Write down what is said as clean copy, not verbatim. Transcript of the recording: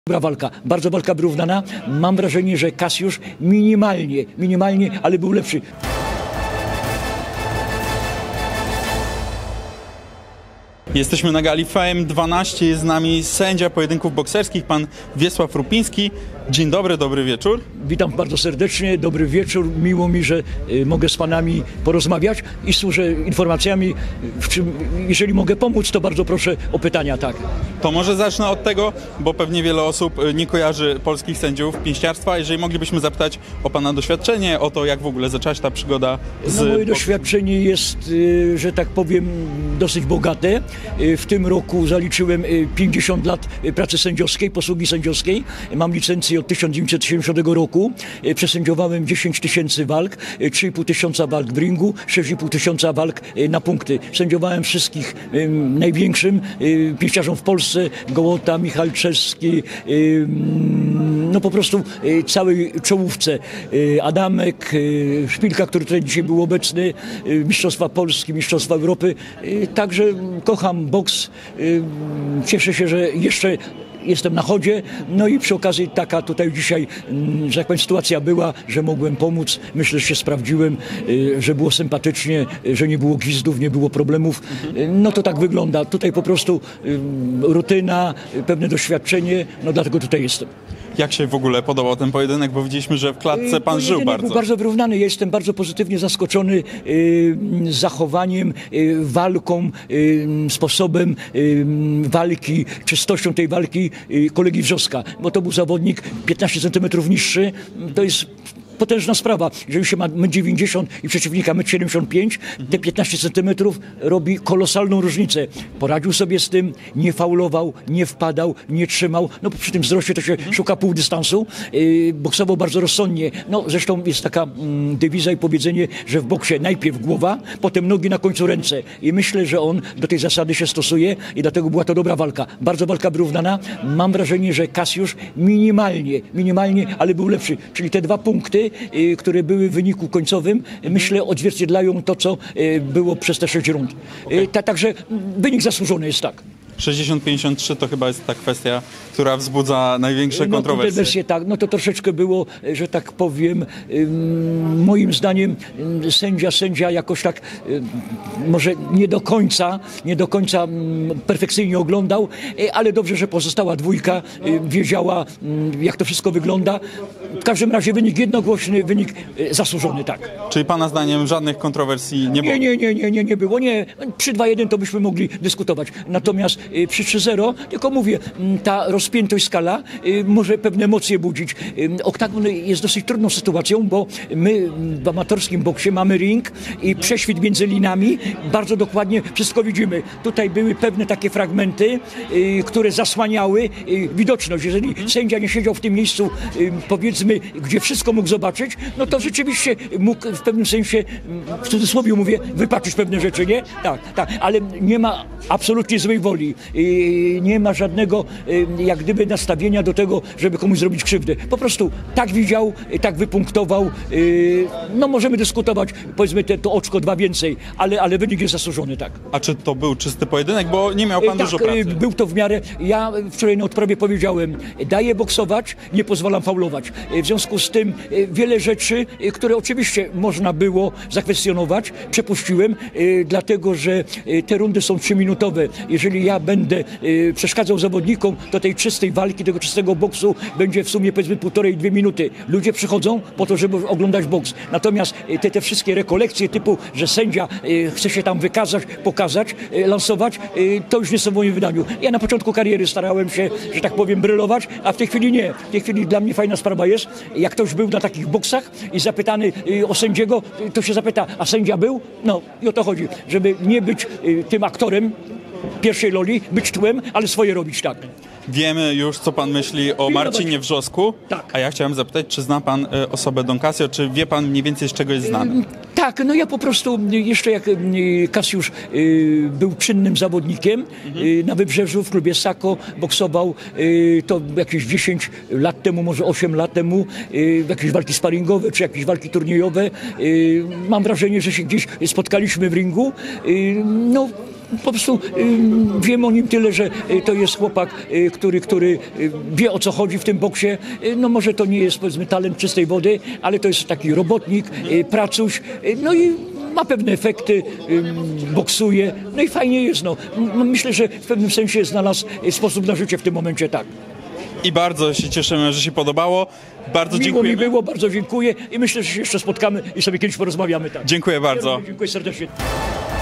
Dobra walka, bardzo walka wyrównana. Mam wrażenie, że Cassiusz minimalnie, ale był lepszy. Jesteśmy na gali Fame 12, jest z nami sędzia pojedynków bokserskich, pan Wiesław Rupiński. Dzień dobry, dobry wieczór. Witam bardzo serdecznie, dobry wieczór. Miło mi, że mogę z panami porozmawiać i służę informacjami. Jeżeli mogę pomóc, to bardzo proszę o pytania, tak. To może zacznę od tego, bo pewnie wiele osób nie kojarzy polskich sędziów pięściarstwa. Jeżeli moglibyśmy zapytać o pana doświadczenie, o to, jak w ogóle zaczęła się ta przygoda z... No, moje doświadczenie jest, że tak powiem, dosyć bogate. W tym roku zaliczyłem 50 lat pracy sędziowskiej, posługi sędziowskiej. Mam licencję od 1970 roku. Przesędziowałem 10 tysięcy walk, 3,5 tysiąca walk w ringu, 6,5 tysiąca walk na punkty. Sędziowałem wszystkich największym pięściarzom w Polsce, Gołota, Michalczewski, no po prostu całej czołówce. Adamek, Szpilka, który tutaj dzisiaj był obecny, Mistrzostwa Polski, Mistrzostwa Europy. Także kocham boks. Cieszę się, że jeszcze jestem na chodzie, no i przy okazji taka tutaj dzisiaj, że tak powiem, sytuacja była, że mogłem pomóc. Myślę, że się sprawdziłem, że było sympatycznie, że nie było gwizdów, nie było problemów. No to tak wygląda. Tutaj po prostu rutyna, pewne doświadczenie, no dlatego tutaj jestem. Jak się w ogóle podobał ten pojedynek, bo widzieliśmy, że w klatce pan żył bardzo. Był bardzo wyrównany. Ja jestem bardzo pozytywnie zaskoczony zachowaniem, walką, sposobem walki, czystością tej walki kolegi Wrzoska, bo to był zawodnik 15 cm niższy. To jest potężna sprawa. Jeżeli się ma 1,90 m i przeciwnika 1,75 m, te 15 cm robi kolosalną różnicę. Poradził sobie z tym, nie faulował, nie wpadał, nie trzymał. No przy tym wzroście to się szuka pół dystansu. Boksował bardzo rozsądnie. No zresztą jest taka dewiza i powiedzenie, że w boksie najpierw głowa, potem nogi, na końcu ręce. I myślę, że on do tej zasady się stosuje i dlatego była to dobra walka. Bardzo walka wyrównana. Mam wrażenie, że Cassiusz minimalnie, ale był lepszy. Czyli te 2 punkty, które były w wyniku końcowym, myślę, odzwierciedlają to, co było przez te 6 rund. Także wynik zasłużony jest, tak. 60-53 to chyba jest ta kwestia, która wzbudza największe kontrowersje. Tak, no to troszeczkę było, że tak powiem, moim zdaniem sędzia jakoś tak może nie do końca perfekcyjnie oglądał, ale dobrze, że pozostała dwójka wiedziała, jak to wszystko wygląda. W każdym razie wynik jednogłośny, wynik zasłużony, tak. Czyli pana zdaniem żadnych kontrowersji nie było? Nie było. Nie. Przy 2-1 to byśmy mogli dyskutować. Natomiast przy 3-0, tylko mówię, ta rozpiętość skala może pewne emocje budzić. Oktagon jest dosyć trudną sytuacją, bo my w amatorskim boksie mamy ring i prześwit między linami. Bardzo dokładnie wszystko widzimy. Tutaj były pewne takie fragmenty, które zasłaniały widoczność. Jeżeli sędzia nie siedział w tym miejscu, powiedzmy, gdzie wszystko mógł zobaczyć, no to rzeczywiście mógł w pewnym sensie, w cudzysłowie mówię, wypaczyć pewne rzeczy, nie? Tak, ale nie ma absolutnie złej woli. Nie ma żadnego, jak gdyby, nastawienia do tego, żeby komuś zrobić krzywdę. Po prostu tak widział, tak wypunktował. No możemy dyskutować, powiedzmy, to oczko 2 więcej, ale wynik jest zasłużony, tak. A czy to był czysty pojedynek? Bo nie miał pan dużo pracy. Był to w miarę. Ja wczoraj na odprawie powiedziałem, daję boksować, nie pozwalam faulować. W związku z tym wiele rzeczy, które oczywiście można było zakwestionować, przepuściłem, dlatego że te rundy są 3-minutowe. Jeżeli ja będę przeszkadzał zawodnikom, to tej czystej walki, tego czystego boksu będzie w sumie, powiedzmy, 1,5–2 minuty. Ludzie przychodzą po to, żeby oglądać boks. Natomiast te wszystkie rekolekcje typu, że sędzia chce się tam wykazać, pokazać, lansować, to już nie są w moim wydaniu. Ja na początku kariery starałem się, że tak powiem, brylować, a w tej chwili nie. W tej chwili dla mnie fajna sprawa jest, jak ktoś był na takich boksach i zapytany o sędziego, to się zapyta, a sędzia był? No i o to chodzi, żeby nie być tym aktorem pierwszej roli, być tłem, ale swoje robić, tak. Wiemy już, co pan myśli o Marcinie Wrzosku, tak. A ja chciałem zapytać, czy zna pan osobę Don Casio, czy wie pan mniej więcej, z czego jest znany? Tak, no ja po prostu jeszcze jak Cassiusz był czynnym zawodnikiem na Wybrzeżu w klubie Sako, boksował to jakieś 10 lat temu, może 8 lat temu, jakieś walki sparingowe, czy jakieś walki turniejowe. Mam wrażenie, że się gdzieś spotkaliśmy w ringu. No po prostu wiem o nim tyle, że to jest chłopak, który wie, o co chodzi w tym boksie. No może to nie jest, powiedzmy, talent czystej wody, ale to jest taki robotnik, pracuś, no i ma pewne efekty, boksuje, no i fajnie jest. No, myślę, że w pewnym sensie znalazł sposób na życie w tym momencie, tak. I bardzo się cieszymy, że się podobało. Bardzo Miło dziękujemy. mi było, bardzo dziękuję i myślę, że się jeszcze spotkamy i sobie kiedyś porozmawiamy. Tak. Dziękuję bardzo. Dziękuję serdecznie.